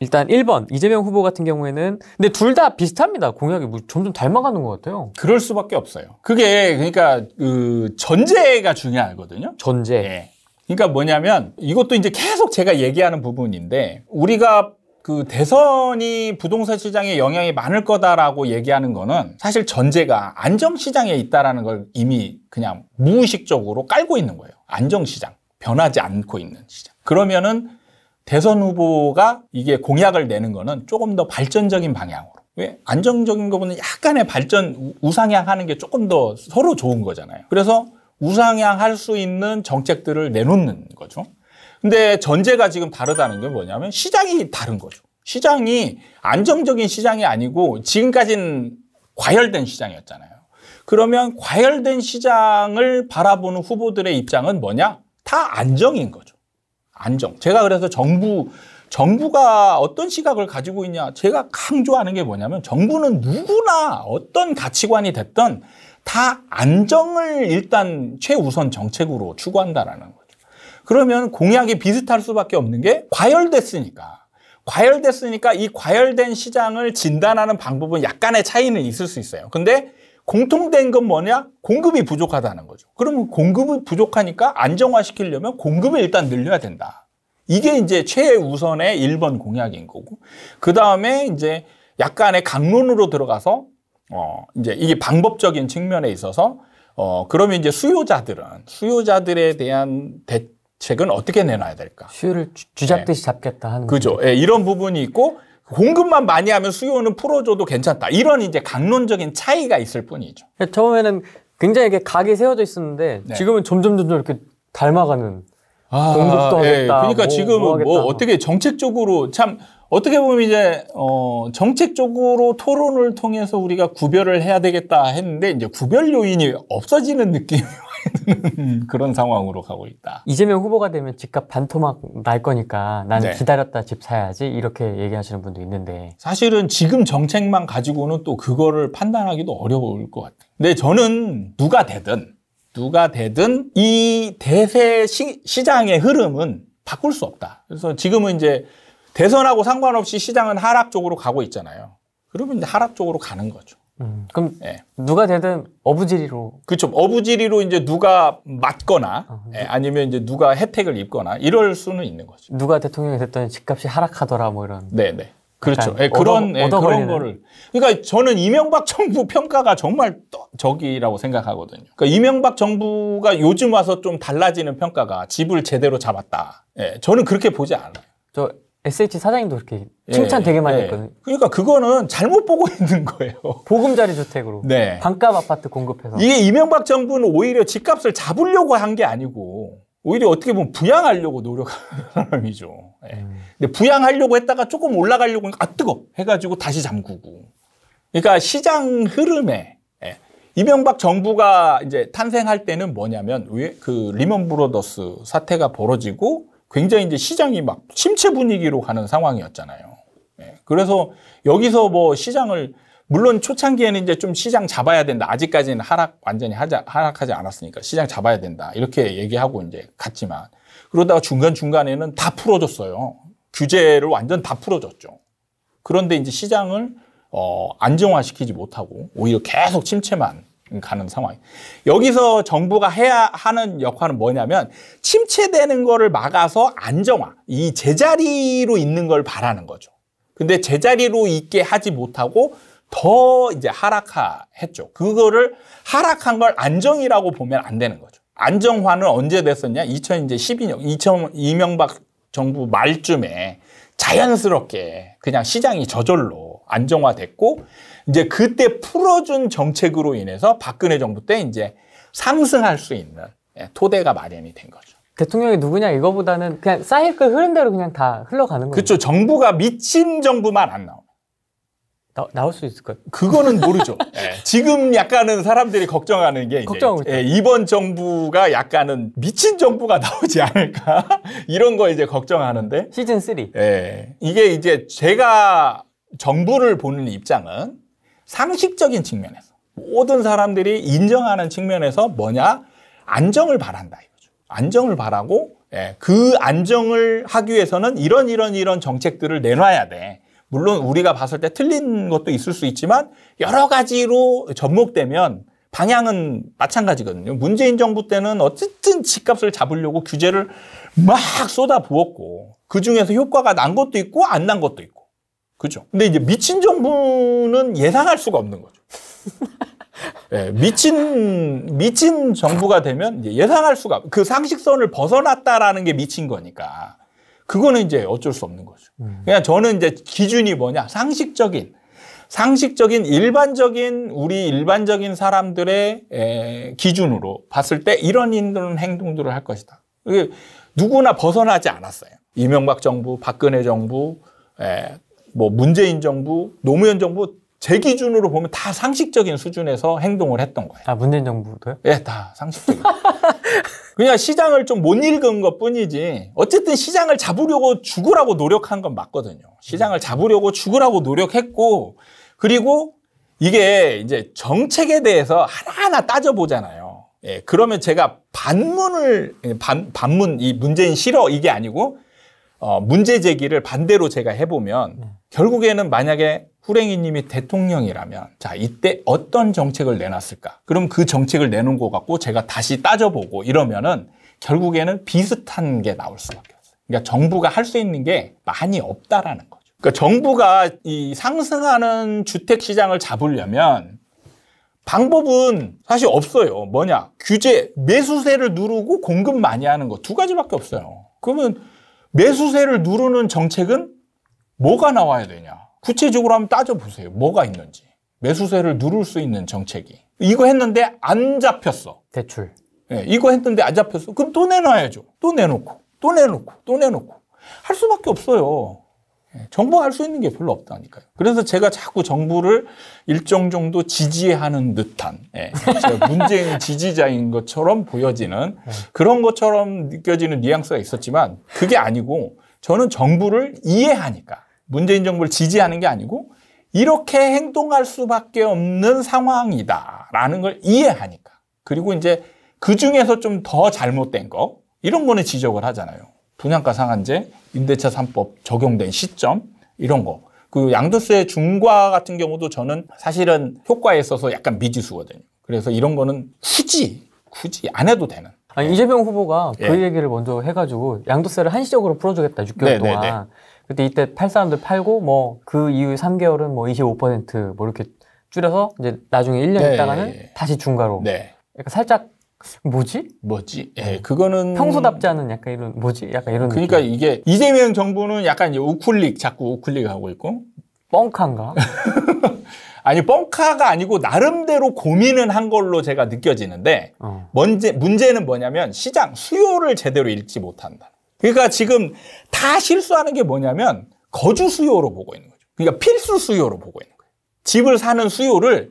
일단 1번 이재명 후보 같은 경우에는 근데 둘 다 비슷합니다. 공약이 뭐 점점 닮아가는 것 같아요. 그럴 수밖에 없어요. 그게 그러니까 그 전제가 중요하거든요. 전제. 예. 그러니까 뭐냐면 이것도 이제 계속 제가 얘기하는 부분인데 우리가 그 대선이 부동산 시장에 영향이 많을 거다라고 얘기하는 거는 사실 전제가 안정시장에 있다라는 걸 이미 그냥 무의식적으로 깔고 있는 거예요. 안정시장. 변하지 않고 있는 시장. 그러면은 대선 후보가 이게 공약을 내는 거는 조금 더 발전적인 방향으로. 왜? 안정적인 거보다는 약간의 발전, 우상향하는 게 조금 더 서로 좋은 거잖아요. 그래서 우상향할 수 있는 정책들을 내놓는 거죠. 근데 전제가 지금 다르다는 게 뭐냐면 시장이 다른 거죠. 시장이 안정적인 시장이 아니고 지금까지는 과열된 시장이었잖아요. 그러면 과열된 시장을 바라보는 후보들의 입장은 뭐냐? 다 안정인 거죠. 안정. 제가 그래서 정부가 어떤 시각을 가지고 있냐. 제가 강조하는 게 뭐냐면 정부는 누구나 어떤 가치관이 됐든 다 안정을 일단 최우선 정책으로 추구한다라는 거죠. 그러면 공약이 비슷할 수밖에 없는 게 과열됐으니까 이 과열된 시장을 진단하는 방법은 약간의 차이는 있을 수 있어요. 근데 공통된 건 뭐냐? 공급이 부족하다는 거죠. 그러면 공급이 부족하니까 안정화시키려면 공급을 일단 늘려야 된다. 이게 이제 최우선의 1번 공약인 거고. 그 다음에 이제 약간의 강론으로 들어가서, 이제 이게 방법적인 측면에 있어서, 그러면 이제 수요자들에 대한 대책은 어떻게 내놔야 될까? 수요를 쥐잡듯이 잡겠다 하는. 그죠. 예, 이런 부분이 있고, 공급만 많이 하면 수요는 풀어줘도 괜찮다. 이런 이제 강론적인 차이가 있을 뿐이죠. 처음에는 굉장히 이렇게 각이 세워져 있었는데 네. 지금은 점점 이렇게 닮아가는. 공급도 하겠다. 그러니까 지금은 뭐 어떻게 정책적으로 참 어떻게 보면 이제 정책적으로 토론을 통해서 우리가 구별을 해야 되겠다 했는데 이제 구별 요인이 없어지는 느낌이 드는 그런 상황으로 가고 있다. 이재명 후보가 되면 집값 반토막 날 거니까 나는 네. 기다렸다 집 사야지 이렇게 얘기하시는 분도 있는데 사실은 지금 정책만 가지고는 또 그거를 판단하기도 어려울 것 같아요. 근데 저는 누가 되든 이 대세 시장의 흐름은 바꿀 수 없다. 그래서 지금은 이제 대선하고 상관없이 시장은 하락 쪽으로 가고 있잖아요. 그러면 이제 하락 쪽으로 가는 거죠. 그럼 누가 되든 어부지리로. 그렇죠. 어부지리로 이제 누가 맞거나 아니면 이제 누가 혜택을 입거나 이럴 수는 있는 거죠. 누가 대통령이 됐더니 집값이 하락하더라 뭐 이런. 네네. 그렇죠. 그런 거를. 그러니까 저는 이명박 정부 평가가 정말 적이라고 생각하거든요. 그러니까 이명박 정부가 요즘 와서 좀 달라지는 평가가 집을 제대로 잡았다. 저는 그렇게 보지 않아요. 저 SH 사장님도 그렇게 칭찬 되게 많이 했거든요. 그러니까 그거는 잘못 보고 있는 거예요. 보금자리 주택으로. 네. 반값 아파트 공급해서. 이게 이명박 정부는 오히려 집값을 잡으려고 한 게 아니고 오히려 어떻게 보면 부양하려고 노력하는 사람이죠. 근데 부양하려고 했다가 조금 올라가려고 뜨거 해가지고 다시 잠그고. 그러니까 시장 흐름에 이명박 정부가 이제 탄생할 때는 뭐냐면 왜 그 리먼 브로더스 사태가 벌어지고 굉장히 이제 시장이 막 침체 분위기로 가는 상황이었잖아요. 그래서 여기서 뭐 시장을 물론 초창기에는 이제 좀 시장 잡아야 된다. 아직까지는 완전히 하락하지 않았으니까 시장 잡아야 된다. 이렇게 얘기하고 이제 갔지만 그러다가 중간중간에는 다 풀어줬어요. 규제를 완전 다 풀어줬죠. 그런데 이제 시장을 안정화시키지 못하고 오히려 계속 침체만 가는 상황. 여기서 정부가 해야 하는 역할은 뭐냐면 침체되는 거를 막아서 안정화, 이 제자리로 있는 걸 바라는 거죠. 근데 제자리로 있게 하지 못하고 더 이제 하락했죠. 그거를 하락한 걸 안정이라고 보면 안 되는 거죠. 안정화는 언제 됐었냐? 2012년, 이명박 정부 말쯤에 자연스럽게 그냥 시장이 저절로 안정화됐고, 이제 그때 풀어준 정책으로 인해서 박근혜 정부 때 이제 상승할 수 있는 토대가 마련이 된 거죠. 대통령이 누구냐 이거보다는 그냥 사이클 흐른 대로 그냥 다 흘러가는 거예요. 그렇죠. 정부가 미친 정부만 안 나와요. 나올 수 있을까요? 그거는 모르죠. 지금 약간은 사람들이 걱정하는 게 이제 이번 정부가 약간은 미친 정부가 나오지 않을까 이런 거 이제 걱정하는데 시즌 3. 이게 이제 제가 정부를 보는 입장은 상식적인 측면에서 모든 사람들이 인정하는 측면에서 뭐냐 안정을 바란다 이거죠. 안정을 바라고 예, 그 안정을 하기 위해서는 이런 정책들을 내놔야 돼. 물론 우리가 봤을 때 틀린 것도 있을 수 있지만 여러 가지로 접목되면 방향은 마찬가지거든요. 문재인 정부 때는 어쨌든 집값을 잡으려고 규제를 막 쏟아부었고 그중에서 효과가 난 것도 있고 안 난 것도 있고. 그죠? 근데 이제 미친 정부는 예상할 수가 없는 거죠. 예, 미친 정부가 되면 이제 예상할 수가 그 상식선을 벗어났다라는 게 미친 거니까 그거는 이제 어쩔 수 없는 거죠. 그냥 저는 이제 기준이 뭐냐 상식적인 우리 일반적인 사람들의 기준으로 봤을 때 이런 행동들을 할 것이다. 이게 누구나 벗어나지 않았어요. 이명박 정부, 박근혜 정부, 뭐 문재인 정부, 노무현 정부 제 기준으로 보면 다 상식적인 수준에서 행동을 했던 거예요. 아, 문재인 정부도요? 예, 다 상식적인. 그냥 시장을 좀 못 읽은 것 뿐이지 어쨌든 시장을 잡으려고 죽으라고 노력한 건 맞거든요. 시장을 잡으려고 죽으라고 노력했고 그리고 이게 이제 정책에 대해서 하나하나 따져보잖아요. 예, 그러면 제가 반문, 이 문재인 싫어 이게 아니고 문제 제기를 반대로 제가 해보면 결국에는 만약에 후랭이님이 대통령이라면 자 이때 어떤 정책을 내놨을까? 그럼 그 정책을 내놓은 거 갖고 제가 다시 따져보고 이러면은 결국에는 비슷한 게 나올 수밖에 없어요. 그러니까 정부가 할 수 있는 게 많이 없다라는 거죠. 그러니까 정부가 이 상승하는 주택 시장을 잡으려면 방법은 사실 없어요. 뭐냐? 규제, 매수세를 누르고 공급 많이 하는 거 두 가지밖에 없어요. 그러면 매수세를 누르는 정책은 뭐가 나와야 되냐? 구체적으로 한번 따져보세요. 뭐가 있는지. 매수세를 누를 수 있는 정책이. 이거 했는데 안 잡혔어. 대출. 예, 이거 했는데 안 잡혔어. 그럼 또 내놔야죠. 또 내놓고, 또 내놓고, 또 내놓고. 할 수밖에 없어요. 예, 정부가 할 수 있는 게 별로 없다니까요. 그래서 제가 자꾸 정부를 일정 정도 지지하는 듯한, 예, 제가 문재인 지지자인 것처럼 보여지는 그런 것처럼 느껴지는 뉘앙스가 있었지만 그게 아니고 저는 정부를 이해하니까. 문재인 정부를 지지하는 게 아니고 이렇게 행동할 수밖에 없는 상황이다라는 걸 이해하니까. 그리고 이제 그중에서 좀 더 잘못된 거 이런 거는 지적을 하잖아요. 분양가 상한제, 임대차 3법 적용된 시점 이런 거. 그 양도세 중과 같은 경우도 저는 사실은 효과에 있어서 약간 미지수거든요. 그래서 이런 거는 굳이 안 해도 되는. 아니, 이재명 후보가 그 얘기를 먼저 해가지고 양도세를 한시적으로 풀어주겠다 6개월 동안. 그때 이때 팔 사람들 팔고 뭐 그 이후 3개월은 뭐 25% 이렇게 줄여서 이제 나중에 1년 있다가는 다시 중과로. 약간 살짝 뭐지? 예, 그거는 평소답지 않은 약간 이런 약간 이런 그러니까 느낌. 이게 이재명 정부는 약간 이제 자꾸 우클릭 하고 있고 뻥카인가? 아니 뻥카가 아니고 나름대로 고민은 한 걸로 제가 느껴지는데 문제는 뭐냐면 시장 수요를 제대로 읽지 못한다. 그러니까 지금 다 실수하는 게 뭐냐면 거주 수요로 보고 있는 거죠. 그러니까 필수 수요로 보고 있는 거예요. 집을 사는 수요를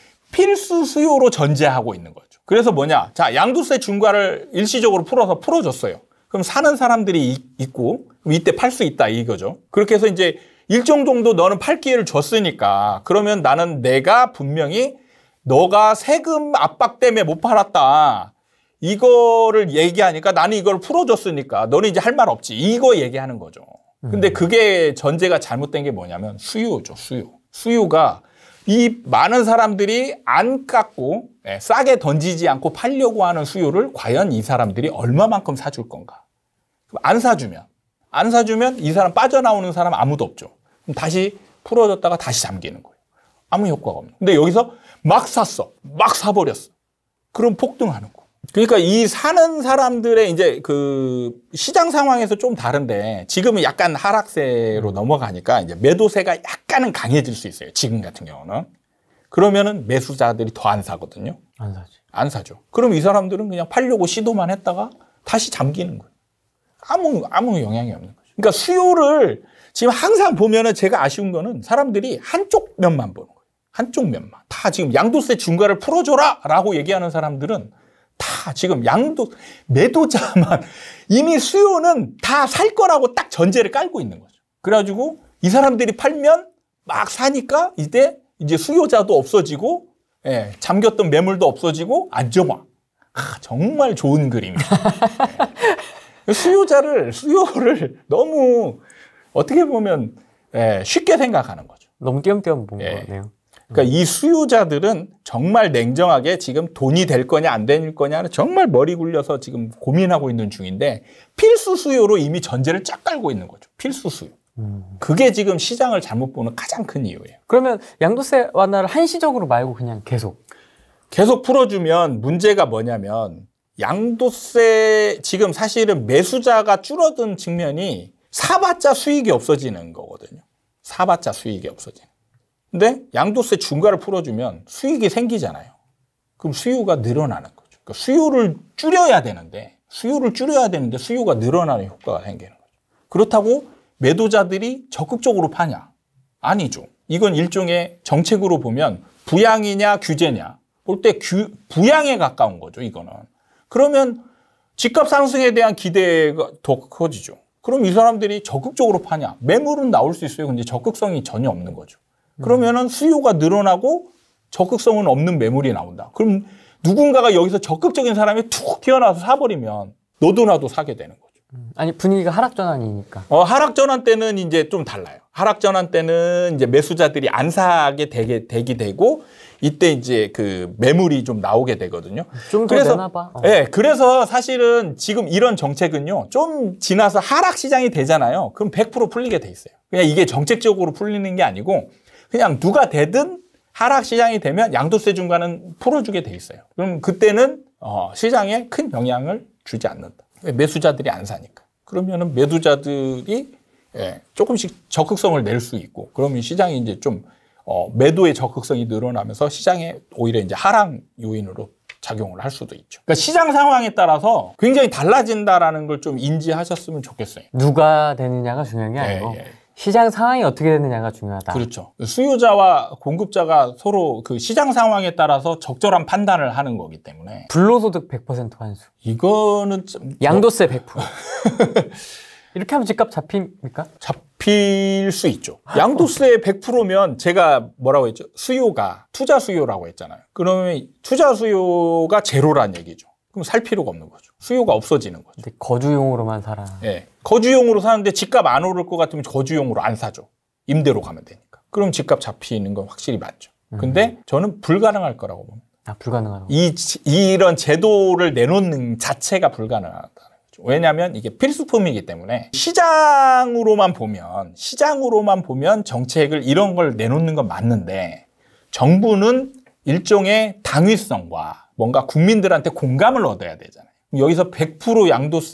필수 수요로 전제하고 있는 거죠. 그래서 뭐냐? 자, 양도세 중과를 일시적으로 풀어줬어요. 그럼 사는 사람들이 있고 그럼 이때 팔 수 있다 이거죠. 그렇게 해서 이제 일정 정도 너는 팔 기회를 줬으니까 그러면 내가 분명히 너가 세금 압박 때문에 못 팔았다. 이거를 얘기하니까 나는 이걸 풀어줬으니까 너는 이제 할 말 없지. 이거 얘기하는 거죠. 근데 그게 전제가 잘못된 게 뭐냐면 수요죠, 수요. 수요가 이 많은 사람들이 안 깎고 싸게 던지지 않고 팔려고 하는 수요를 과연 이 사람들이 얼마만큼 사줄 건가? 안 사주면 이 사람 빠져나오는 사람 아무도 없죠. 그럼 다시 풀어줬다가 다시 잠기는 거예요. 아무 효과가 없는. 근데 여기서 막 샀어. 막 사버렸어. 그럼 폭등하는 거. 그러니까 이 사는 사람들의 이제 그 시장 상황에서 좀 다른데 지금은 약간 하락세로 넘어가니까 이제 매도세가 약간은 강해질 수 있어요. 지금 같은 경우는. 그러면은 매수자들이 더 안 사거든요. 안 사지. 안 사죠. 그럼 이 사람들은 그냥 팔려고 시도만 했다가 다시 잠기는 거예요. 아무 영향이 없는 거죠. 그러니까 수요를 지금 항상 보면은 제가 아쉬운 거는 사람들이 한쪽 면만 보는 거예요. 한쪽 면만. 다 지금 양도세 중과를 풀어줘라! 라고 얘기하는 사람들은 다 지금 매도자만 이미 수요는 다 살 거라고 딱 전제를 깔고 있는 거죠. 그래가지고 이 사람들이 팔면 막 사니까 이제 수요자도 없어지고, 잠겼던 매물도 없어지고, 안정화. 정말 좋은 그림이에요. 수요를 너무 어떻게 보면 쉽게 생각하는 거죠. 너무 띄엄띄엄 본 거네요. 그러니까 이 수요자들은 정말 냉정하게 지금 돈이 될 거냐 안 될 거냐는 정말 머리 굴려서 지금 고민하고 있는 중인데 필수 수요로 이미 전제를 쫙 깔고 있는 거죠. 필수 수요. 그게 지금 시장을 잘못 보는 가장 큰 이유예요. 그러면 양도세 완화를 한시적으로 말고 그냥 계속 풀어주면 문제가 뭐냐면 양도세 지금 사실은 매수자가 줄어든 측면이 사봤자 수익이 없어지는 거거든요. 사봤자 수익이 없어지는. 근데 양도세 중과를 풀어주면 수익이 생기잖아요. 그럼 수요가 늘어나는 거죠. 그러니까 수요를 줄여야 되는데 수요가 늘어나는 효과가 생기는 거죠. 그렇다고 매도자들이 적극적으로 파냐? 아니죠. 이건 일종의 정책으로 보면 부양이냐 규제냐 볼 때 부양에 가까운 거죠. 이거는. 그러면 집값 상승에 대한 기대가 더 커지죠. 그럼 이 사람들이 적극적으로 파냐? 매물은 나올 수 있어요. 근데 적극성이 전혀 없는 거죠. 그러면은 수요가 늘어나고 적극성은 없는 매물이 나온다. 그럼 누군가가 여기서 적극적인 사람이 툭 튀어나와서 사버리면 너도 나도 사게 되는 거죠. 아니 분위기가 하락전환이니까. 하락전환 때는 이제 좀 달라요. 하락전환 때는 이제 매수자들이 안 사게 되게 되고 이때 이제 그 매물이 좀 나오게 되거든요. 좀 더 되나 봐. 네, 그래서 사실은 지금 이런 정책은요. 좀 지나서 하락 시장이 되잖아요. 그럼 100% 풀리게 돼 있어요. 그냥 이게 정책적으로 풀리는 게 아니고 그냥 누가 되든 하락 시장이 되면 양도세 중과는 풀어주게 돼 있어요. 그럼 그때는 시장에 큰 영향을 주지 않는다. 매수자들이 안 사니까. 그러면은 매도자들이 조금씩 적극성을 낼 수 있고, 그러면 시장이 이제 좀 매도의 적극성이 늘어나면서 시장에 오히려 이제 하락 요인으로 작용을 할 수도 있죠. 그러니까 시장 상황에 따라서 굉장히 달라진다라는 걸 좀 인지하셨으면 좋겠어요. 누가 되느냐가 중요한 게 아니고 시장 상황이 어떻게 되느냐가 중요하다. 그렇죠. 수요자와 공급자가 서로 그 시장 상황에 따라서 적절한 판단을 하는 거기 때문에. 불로소득 100% 환수. 이거는 좀 양도세 100%. 이렇게 하면 집값 잡힙니까? 잡힐 수 있죠. 양도세 100%면 제가 뭐라고 했죠? 수요가 투자 수요라고 했잖아요. 그러면 투자 수요가 제로란 얘기죠. 그럼 살 필요가 없는 거죠. 수요가 없어지는 거죠. 근데 거주용으로만 살아. 네. 거주용으로 사는데 집값 안 오를 것 같으면 거주용으로 안 사죠. 임대로 가면 되니까. 그럼 집값 잡히는 건 확실히 맞죠. 근데 저는 불가능할 거라고 봅니다. 아, 불가능하다고? 이런 제도를 내놓는 자체가 불가능하다는 거죠. 왜냐하면 이게 필수품이기 때문에 시장으로만 보면 정책을 이런 걸 내놓는 건 맞는데 정부는 일종의 당위성과 뭔가 국민들한테 공감을 얻어야 되잖아요. 여기서 100%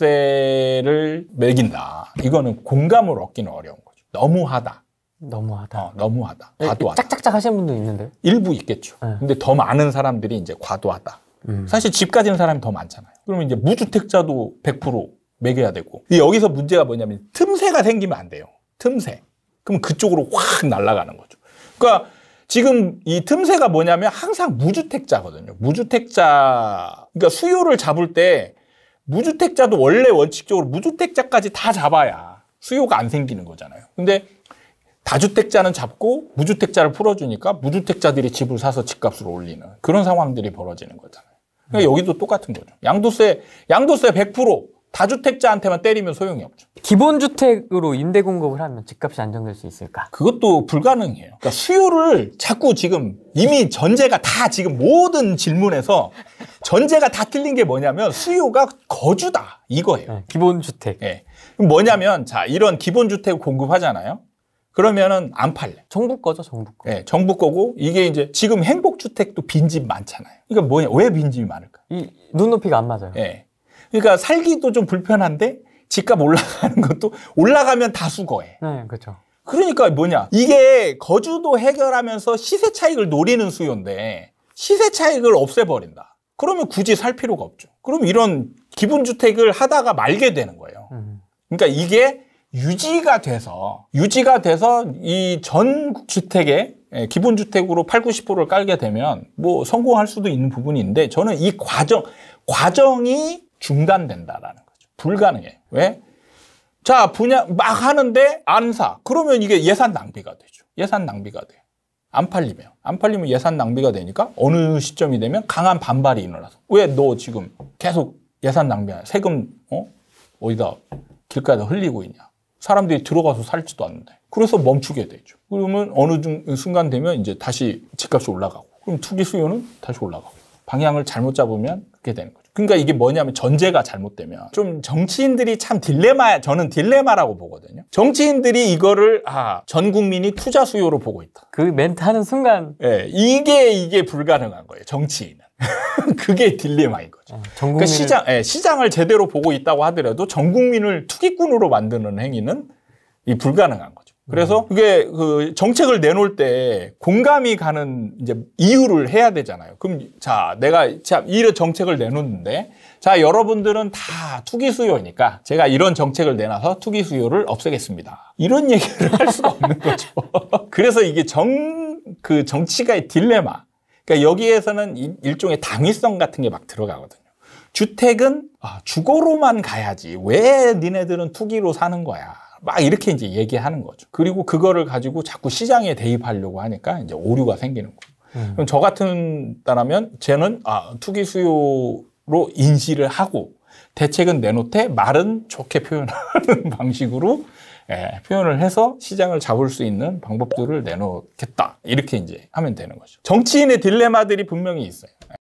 양도세를 매긴다. 이거는 공감을 얻기는 어려운 거죠. 너무하다. 너무하다. 과도하다. 짝짝짝 하시는 분도 있는데. 일부 있겠죠. 네. 근데 더 많은 사람들이 이제 과도하다. 사실 집 가진 사람이 더 많잖아요. 그러면 이제 무주택자도 100% 매겨야 되고. 여기서 문제가 뭐냐면 틈새가 생기면 안 돼요. 틈새. 그럼 그쪽으로 확 날아가는 거죠. 그러니까 지금 이 틈새가 뭐냐면 항상 무주택자거든요. 그러니까 수요를 잡을 때 무주택자도 원래 원칙적으로 무주택자까지 다 잡아야 수요가 안 생기는 거잖아요. 근데 다주택자는 잡고 무주택자를 풀어주니까 무주택자들이 집을 사서 집값을 올리는 그런 상황들이 벌어지는 거잖아요. 그러니까 여기도 똑같은 거죠. 양도세 100% 다주택자한테만 때리면 소용이 없죠. 기본주택으로 임대 공급을 하면 집값이 안정될 수 있을까? 그것도 불가능해요. 그러니까 수요를 자꾸 지금 이미 전제가 다 지금 모든 질문에서 전제가 다 틀린 게 뭐냐면 수요가 거주다 이거예요. 네, 기본주택. 네. 그럼 자 이런 기본주택 공급하잖아요. 그러면은 안 팔래. 정부 거죠, 정부 거. 네, 정부 거고 이게 이제 지금 행복주택도 빈집 많잖아요. 그러니까 왜 빈집이 많을까? 이 눈높이가 안 맞아요. 네. 그러니까 살기도 좀 불편한데 집값 올라가는 것도 올라가면 다 수거해. 네, 그렇죠. 그러니까 이게 거주도 해결하면서 시세 차익을 노리는 수요인데 시세 차익을 없애버린다. 그러면 굳이 살 필요가 없죠. 그럼 이런 기본주택을 하다가 말게 되는 거예요. 그러니까 이게 유지가 돼서 이 전 주택에 기본주택으로 80, 90%를 깔게 되면 뭐 성공할 수도 있는 부분이 있는데 저는 이 과정이 중단된다라는 거죠. 불가능해요. 왜? 자, 분양 막 하는데 안 사. 그러면 이게 예산 낭비가 되죠. 예산 낭비가 돼요. 안 팔리면 예산 낭비가 되니까 어느 시점이 되면 강한 반발이 일어나서 왜 너 지금 계속 예산 낭비하냐. 세금 어디다 길가에다 흘리고 있냐. 사람들이 들어가서 살지도 않는데. 그래서 멈추게 되죠. 그러면 어느 순간 되면 이제 다시 집값이 올라가고, 그럼 투기 수요는 다시 올라가고, 방향을 잘못 잡으면 그렇게 되는 거죠. 그러니까 이게 뭐냐면 전제가 잘못되면 좀 정치인들이 참 저는 딜레마라고 보거든요. 정치인들이 이거를 전 국민이 투자 수요로 보고 있다. 그 멘트 하는 순간 이게 불가능한 거예요. 정치인은. 그게 딜레마인 거죠. 그러니까 시장을 제대로 보고 있다고 하더라도 전 국민을 투기꾼으로 만드는 행위는 불가능한 거죠. 그래서 그게 그 정책을 내놓을 때 공감이 가는 이제 이유를 해야 되잖아요. 그럼 내가 이런 정책을 내놓는데 여러분들은 다 투기 수요니까 제가 이런 정책을 내놔서 투기 수요를 없애겠습니다. 이런 얘기를 할 수가 없는 거죠. 그래서 이게 정치가의 딜레마. 그러니까 여기에서는 일종의 당위성 같은 게 막 들어가거든요. 주택은 주거로만 가야지. 왜 니네들은 투기로 사는 거야? 막 이렇게 이제 얘기하는 거죠. 그리고 그거를 가지고 자꾸 시장에 대입하려고 하니까 이제 오류가 생기는 거예요. 그럼 저 같은다면 쟤는 투기 수요로 인지를 하고 대책은 내놓되 말은 좋게 표현하는 방식으로 표현을 해서 시장을 잡을 수 있는 방법들을 내놓겠다. 이렇게 이제 하면 되는 거죠. 정치인의 딜레마들이 분명히 있어요.